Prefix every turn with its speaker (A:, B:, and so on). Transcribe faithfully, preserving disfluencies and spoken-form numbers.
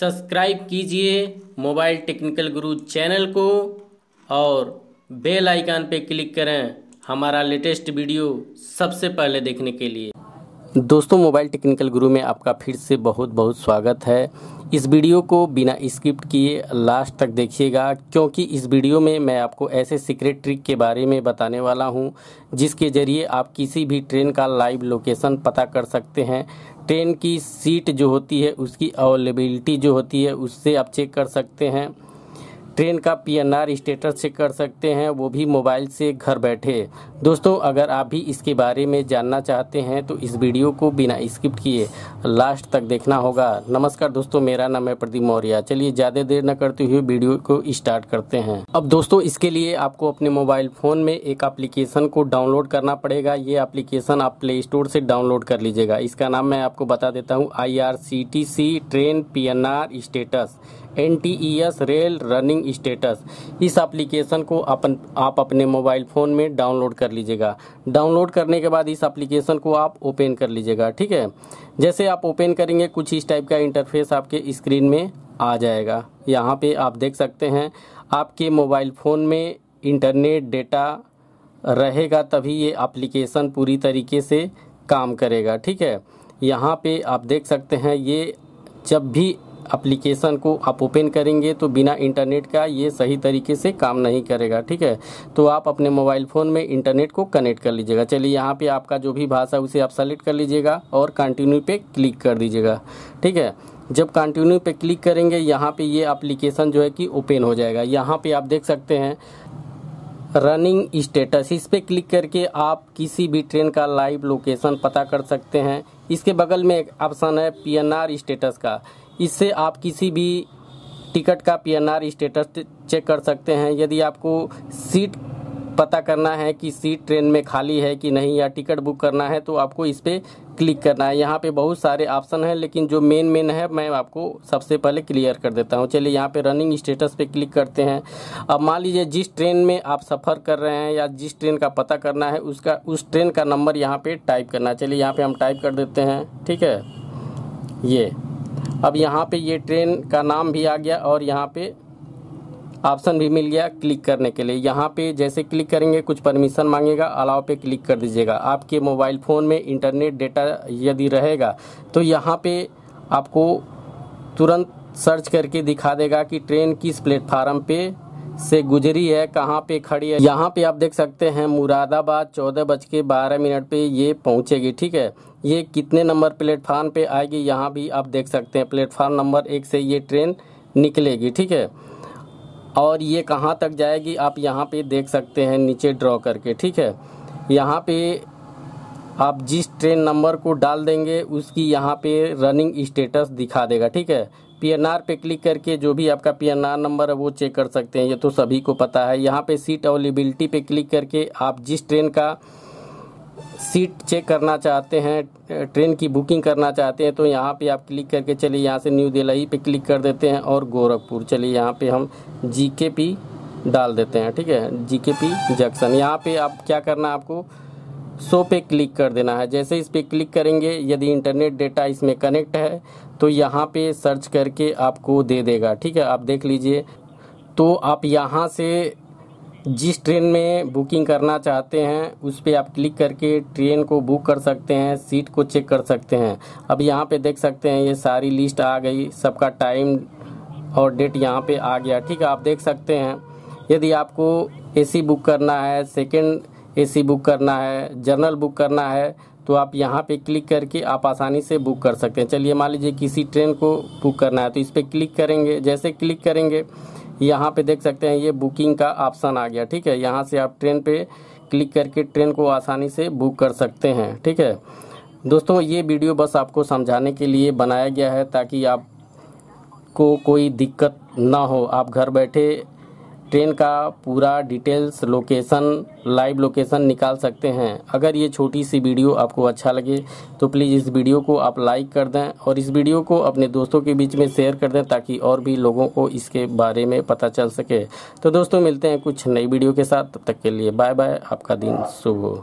A: Subscribe कीजिए mobile technical गुरु channel को और बेल आइकन पे क्लिक करें हमारा लेटेस्ट वीडियो सबसे पहले देखने के लिए। दोस्तों, मोबाइल टेक्निकल गुरु में आपका फिर से बहुत बहुत स्वागत है। इस वीडियो को बिना स्किप किए लास्ट तक देखिएगा, क्योंकि इस वीडियो में मैं आपको ऐसे सीक्रेट ट्रिक के बारे में बताने वाला हूं जिसके ज़रिए आप किसी भी ट्रेन का लाइव लोकेशन पता कर सकते हैं। ट्रेन की सीट जो होती है उसकी अवेलेबिलिटी जो होती है उससे आप चेक कर सकते हैं। ट्रेन का P N R status check कर सकते हैं, वो भी मोबाइल से घर बैठे। दोस्तों, अगर आप भी इसके बारे में जानना चाहते हैं तो इस वीडियो को बिना स्किप किए लास्ट तक देखना होगा। नमस्कार दोस्तों, मेरा नाम है प्रदीप मौर्य। चलिए ज़्यादा देर न करते हुए वीडियो को स्टार्ट करते हैं। अब दोस्तों, इसके लिए आपको अपने मोबाइल फ़ोन में एक एप्लीकेशन को डाउनलोड करना पड़ेगा। ये एप्लीकेशन आप प्ले स्टोर से डाउनलोड कर लीजिएगा। इसका नाम मैं आपको बता देता हूँ, I R C T C train P N R status, N T E S rail running status. इस एप्लीकेशन को अपन आप अपने मोबाइल फ़ोन में डाउनलोड कर लीजिएगा। डाउनलोड करने के बाद इस एप्लीकेशन को आप ओपन कर लीजिएगा। ठीक है, जैसे आप ओपन करेंगे कुछ इस टाइप का इंटरफेस आपके स्क्रीन में आ जाएगा। यहाँ पे आप देख सकते हैं आपके मोबाइल फ़ोन में इंटरनेट डेटा रहेगा तभी ये एप्लीकेशन पूरी तरीके से काम करेगा। ठीक है, यहाँ पे आप देख सकते हैं ये जब भी एप्लीकेशन को आप ओपन करेंगे तो बिना इंटरनेट का ये सही तरीके से काम नहीं करेगा। ठीक है, तो आप अपने मोबाइल फ़ोन में इंटरनेट को कनेक्ट कर लीजिएगा। चलिए, यहाँ पे आपका जो भी भाषा उसे आप सेलेक्ट कर लीजिएगा और कंटिन्यू पे क्लिक कर दीजिएगा। ठीक है, जब कंटिन्यू पे क्लिक करेंगे यहाँ पे ये एप्लीकेशन जो है कि ओपन हो जाएगा। यहाँ पे आप देख सकते हैं रनिंग स्टेटस, इस पे क्लिक करके आप किसी भी ट्रेन का लाइव लोकेशन पता कर सकते हैं। इसके बगल में एक ऑप्शन है पी एन आर स्टेटस का, इससे आप किसी भी टिकट का P N R status check कर सकते हैं। यदि आपको सीट पता करना है कि सीट ट्रेन में खाली है कि नहीं या टिकट बुक करना है तो आपको इस पर क्लिक करना है। यहाँ पे बहुत सारे ऑप्शन हैं, लेकिन जो मेन मेन है मैं आपको सबसे पहले क्लियर कर देता हूँ। चलिए, यहाँ पे रनिंग स्टेटस पे क्लिक करते हैं। अब मान लीजिए जिस ट्रेन में आप सफ़र कर रहे हैं या जिस ट्रेन का पता करना है उसका उस ट्रेन का नंबर यहाँ पे टाइप करना है। चलिए, यहाँ पे हम टाइप कर देते हैं। ठीक है, ये अब यहाँ पे ये ट्रेन का नाम भी आ गया और यहाँ पे ऑप्शन भी मिल गया क्लिक करने के लिए। यहाँ पे जैसे क्लिक करेंगे कुछ परमिशन मांगेगा, अलाउ पे क्लिक कर दीजिएगा। आपके मोबाइल फ़ोन में इंटरनेट डेटा यदि रहेगा तो यहाँ पे आपको तुरंत सर्च करके दिखा देगा कि ट्रेन किस प्लेटफार्म पे से गुजरी है, कहाँ पे खड़ी है। यहाँ पे आप देख सकते हैं मुरादाबाद चौदह बज के बारह मिनट पे ये पहुँचेगी। ठीक है, ये कितने नंबर प्लेटफार्म पे आएगी यहाँ भी आप देख सकते हैं। प्लेटफार्म नंबर एक से ये ट्रेन निकलेगी। ठीक है, और ये कहाँ तक जाएगी आप यहाँ पे देख सकते हैं नीचे ड्रॉ करके। ठीक है, यहाँ पे आप जिस ट्रेन नंबर को डाल देंगे उसकी यहाँ पे रनिंग स्टेटस दिखा देगा। ठीक है, पी एन आर पे क्लिक करके जो भी आपका पी एन आर नंबर है वो चेक कर सकते हैं, ये तो सभी को पता है। यहाँ पे सीट अवेलेबिलिटी पे क्लिक करके आप जिस ट्रेन का सीट चेक करना चाहते हैं, ट्रेन की बुकिंग करना चाहते हैं तो यहाँ पे आप क्लिक करके चलिए यहाँ से न्यू दिल्ली पे क्लिक कर देते हैं और गोरखपुर। चलिए, यहाँ पे हम जी के पी डाल देते हैं। ठीक है, जी के पी जंक्शन। यहाँ पे आप क्या करना है, आपको शो पे क्लिक कर देना है। जैसे इस पे क्लिक करेंगे यदि इंटरनेट डेटा इसमें कनेक्ट है तो यहाँ पे सर्च करके आपको दे देगा। ठीक है, आप देख लीजिए। तो आप यहाँ से जिस ट्रेन में बुकिंग करना चाहते हैं उस पर आप क्लिक करके ट्रेन को बुक कर सकते हैं, सीट को चेक कर सकते हैं। अब यहाँ पे देख सकते हैं ये सारी लिस्ट आ गई, सबका टाइम और डेट यहाँ पे आ गया। ठीक है, आप देख सकते हैं यदि आपको एसी बुक करना है, सेकंड एसी बुक करना है, जनरल बुक करना है तो आप यहाँ पे क्लिक करके आप आसानी से बुक कर सकते हैं। चलिए, मान लीजिए किसी ट्रेन को बुक करना है तो इस पर क्लिक करेंगे। जैसे क्लिक करेंगे यहाँ पे देख सकते हैं ये बुकिंग का ऑप्शन आ गया। ठीक है, यहाँ से आप ट्रेन पे क्लिक करके ट्रेन को आसानी से बुक कर सकते हैं। ठीक है दोस्तों, ये वीडियो बस आपको समझाने के लिए बनाया गया है ताकि आपको कोई दिक्कत ना हो। आप घर बैठे ट्रेन का पूरा डिटेल्स लोकेशन लाइव लोकेशन निकाल सकते हैं। अगर ये छोटी सी वीडियो आपको अच्छा लगे तो प्लीज़ इस वीडियो को आप लाइक कर दें और इस वीडियो को अपने दोस्तों के बीच में शेयर कर दें ताकि और भी लोगों को इसके बारे में पता चल सके। तो दोस्तों, मिलते हैं कुछ नई वीडियो के साथ, तब तक के लिए बाय बाय। आपका दिन शुभ हो।